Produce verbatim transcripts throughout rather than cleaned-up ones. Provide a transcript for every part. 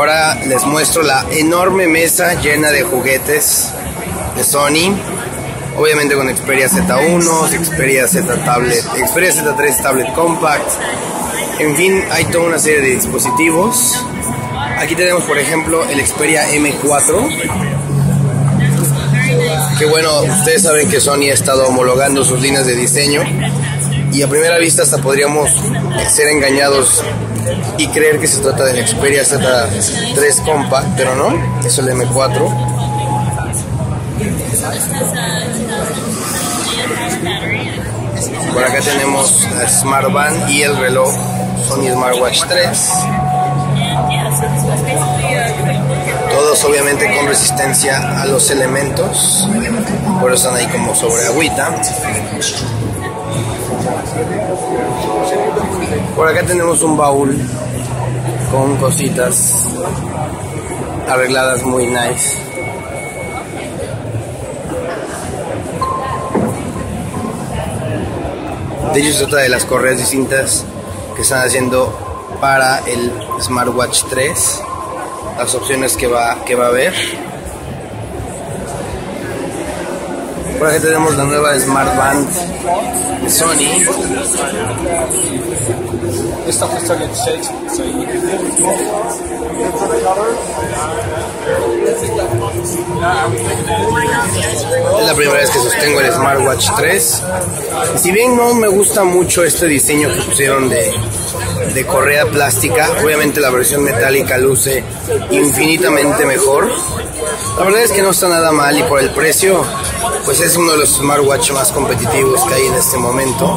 Ahora les muestro la enorme mesa llena de juguetes de Sony. Obviamente con Xperia Z uno, Xperia Z Tablet, Xperia Z tres Tablet Compact. En fin, hay toda una serie de dispositivos. Aquí tenemos, por ejemplo, el Xperia M cuatro. Que bueno, ustedes saben que Sony ha estado homologando sus líneas de diseño. Y a primera vista hasta podríamos ser engañados y creer que se trata del Xperia Z tres Compact, pero no, es el M cuatro. Por acá tenemos la Smart Band y el reloj Sony Smartwatch tres. Todos obviamente con resistencia a los elementos, por eso están ahí como sobre agüita. Por acá tenemos un baúl con cositas arregladas muy nice. De hecho, es otra de las correas distintas que están haciendo para el Smartwatch tres. Las opciones que va, que va a haber. Por acá tenemos la nueva Smart Band de Sony. Esta cuesta que shakes, so you can do Es la primera vez que sostengo el Smartwatch tres. Y si bien no me gusta mucho este diseño que pusieron de, de correa plástica, obviamente la versión metálica luce infinitamente mejor. La verdad es que no está nada mal y por el precio, pues es uno de los smartwatch más competitivos que hay en este momento.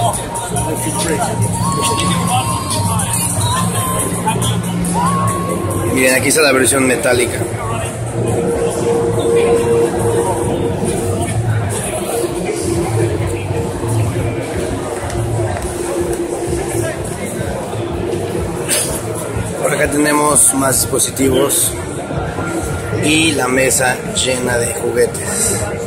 Miren, aquí está la versión metálica. Por acá tenemos más dispositivos y la mesa llena de juguetes.